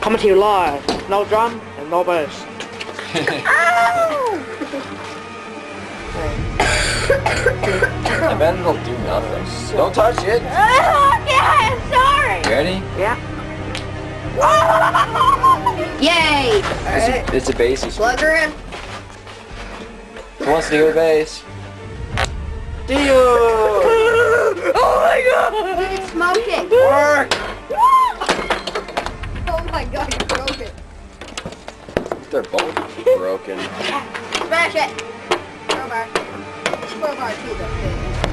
Coming to you live. No drum and no bass. I bet it'll do nothing. Don't touch it. Okay, I'm sorry. You ready? Yeah. Yay! It's a bassy. Plug her in. Who wants to hear the bass? See you. Oh my god. It's smoking. Work! Oh my god, you broke it. They're both broken. Smash it. Crowbar. Crowbar to the face.